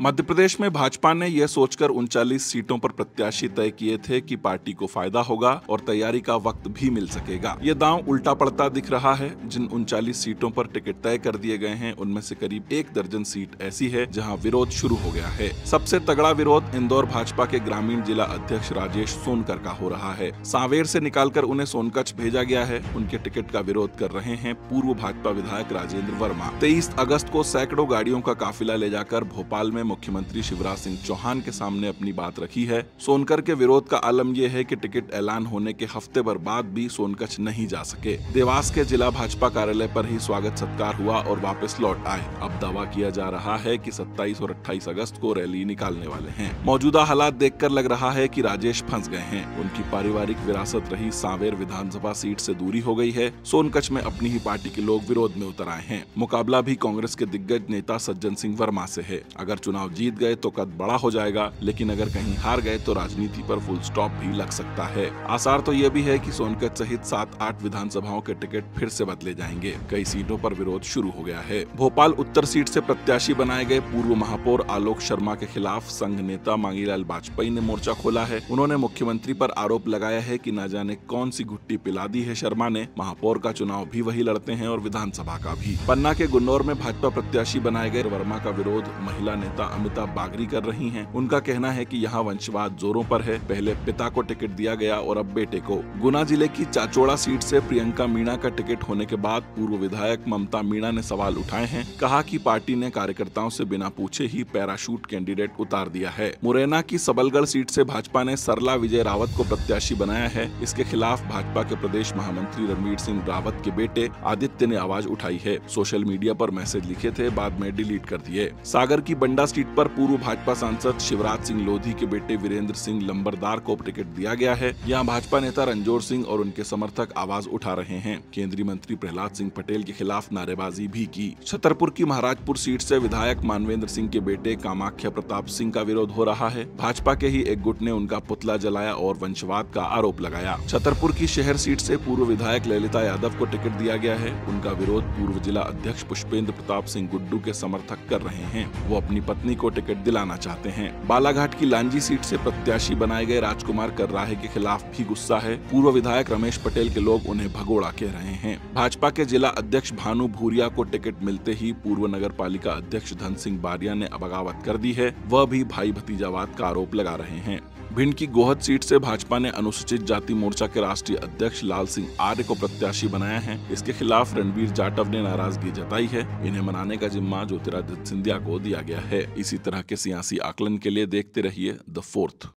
मध्य प्रदेश में भाजपा ने यह सोचकर 39 सीटों पर प्रत्याशी तय किए थे कि पार्टी को फायदा होगा और तैयारी का वक्त भी मिल सकेगा। ये दांव उल्टा पड़ता दिख रहा है। जिन 39 सीटों पर टिकट तय कर दिए गए हैं, उनमें से करीब 1 दर्जन सीट ऐसी है जहां विरोध शुरू हो गया है। सबसे तगड़ा विरोध इंदौर भाजपा के ग्रामीण जिला अध्यक्ष राजेश सोनकर का हो रहा है। सांवेर से निकालकर उन्हें सोनकच्छ भेजा गया है। उनके टिकट का विरोध कर रहे हैं पूर्व भाजपा विधायक राजेंद्र वर्मा। 23 अगस्त को सैकड़ों गाड़ियों का काफिला ले जाकर भोपाल में मुख्यमंत्री शिवराज सिंह चौहान के सामने अपनी बात रखी है। सोनकर के विरोध का आलम यह है कि टिकट ऐलान होने के हफ्ते भर बाद भी सोनकच्छ नहीं जा सके। देवास के जिला भाजपा कार्यालय पर ही स्वागत सत्कार हुआ और वापस लौट आए। अब दावा किया जा रहा है कि 27 और 28 अगस्त को रैली निकालने वाले हैं। मौजूदा हालात देखकर लग रहा है कि राजेश फंस गए हैं। उनकी पारिवारिक विरासत रही सांवेर विधानसभा सीट से दूरी हो गई है। सोनकच्छ में अपनी ही पार्टी के लोग विरोध में उतर आए हैं। मुकाबला भी कांग्रेस के दिग्गज नेता सज्जन सिंह वर्मा से है। अगर चुनाव जीत गए तो कद बड़ा हो जाएगा, लेकिन अगर कहीं हार गए तो राजनीति पर फुल स्टॉप भी लग सकता है। आसार तो ये भी है कि सोनकच्छ सहित 7-8 विधानसभाओं के टिकट फिर से बदले जाएंगे। कई सीटों पर विरोध शुरू हो गया है। भोपाल उत्तर सीट से प्रत्याशी बनाए गए पूर्व महापौर आलोक शर्मा के खिलाफ संघ नेता मांगीलाल वाजपेयी ने मोर्चा खोला है। उन्होंने मुख्यमंत्री पर आरोप लगाया है कि न जाने कौन सी घुट्टी पिला दी है शर्मा ने। महापौर का चुनाव भी वही लड़ते हैं और विधानसभा का भी। पन्ना के गुन्नौर में भाजपा प्रत्याशी बनाए गए वर्मा का विरोध महिला नेता अमिता बागरी कर रही हैं। उनका कहना है कि यहाँ वंशवाद जोरों पर है। पहले पिता को टिकट दिया गया और अब बेटे को। गुना जिले की चाचोड़ा सीट से प्रियंका मीणा का टिकट होने के बाद पूर्व विधायक ममता मीणा ने सवाल उठाए हैं। कहा कि पार्टी ने कार्यकर्ताओं से बिना पूछे ही पैराशूट कैंडिडेट उतार दिया है। मुरैना की सबलगढ़ सीट से भाजपा ने सरला विजय रावत को प्रत्याशी बनाया है। इसके खिलाफ भाजपा के प्रदेश महामंत्री रणवीर सिंह रावत के बेटे आदित्य ने आवाज उठाई है। सोशल मीडिया पर मैसेज लिखे थे, बाद में डिलीट कर दिए। सागर की बंडा सीट पर पूर्व भाजपा सांसद शिवराज सिंह लोधी के बेटे वीरेंद्र सिंह लंबरदार को टिकट दिया गया है। यहाँ भाजपा नेता रंजोर सिंह और उनके समर्थक आवाज उठा रहे हैं। केंद्रीय मंत्री प्रहलाद सिंह पटेल के खिलाफ नारेबाजी भी की। छतरपुर की महाराजपुर सीट से विधायक मानवेंद्र सिंह के बेटे कामाख्या प्रताप सिंह का विरोध हो रहा है। भाजपा के ही एक गुट ने उनका पुतला जलाया और वंशवाद का आरोप लगाया। छतरपुर की शहर सीट से पूर्व विधायक ललिता यादव को टिकट दिया गया है। उनका विरोध पूर्व जिला अध्यक्ष पुष्पेंद्र प्रताप सिंह गुड्डू के समर्थक कर रहे हैं। वो अपनी पत्नी को टिकट दिलाना चाहते हैं। बालाघाट की लांजी सीट से प्रत्याशी बनाए गए राजकुमार कर्राहे के खिलाफ भी गुस्सा है। पूर्व विधायक रमेश पटेल के लोग उन्हें भगोड़ा कह रहे हैं। भाजपा के जिला अध्यक्ष भानु भूरिया को टिकट मिलते ही पूर्व नगर पालिका अध्यक्ष धन सिंह बारिया ने बगावत कर दी है। वह भी भाई भतीजावाद का आरोप लगा रहे हैं। भिंड की गोहद सीट से भाजपा ने अनुसूचित जाति मोर्चा के राष्ट्रीय अध्यक्ष लाल सिंह आर्य को प्रत्याशी बनाया है। इसके खिलाफ रणबीर जाटव ने नाराजगी जताई है। इन्हें मनाने का जिम्मा ज्योतिरादित्य सिंधिया को दिया गया है। इसी तरह के सियासी आकलन के लिए देखते रहिए द फोर्थ।